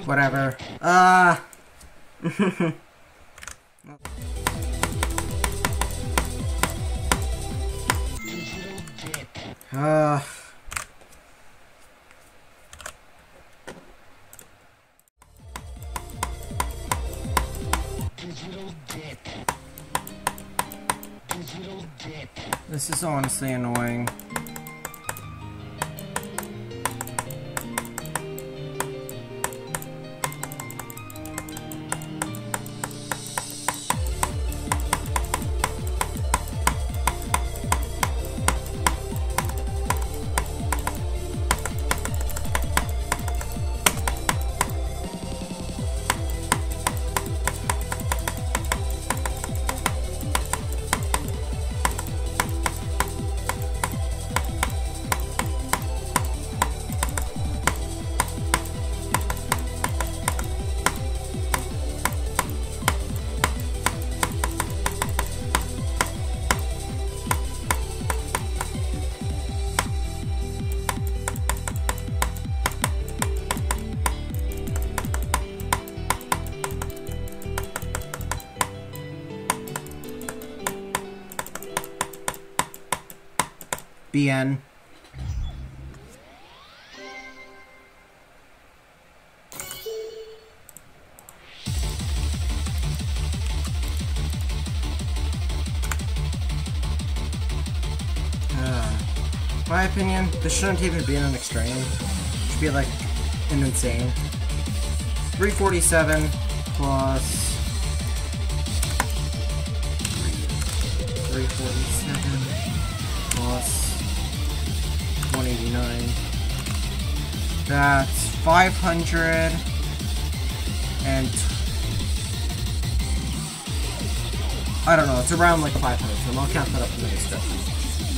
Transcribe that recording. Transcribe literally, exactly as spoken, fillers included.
Whatever. Uh... uh... This is honestly annoying. B N. Uh, my opinion, this shouldn't even be an extreme. It should be like an insane. three forty-seven plus three forty-seven plus one eighty-nine. That's five hundred and I don't know, it's around like five hundred, so I'll count that up in the next step.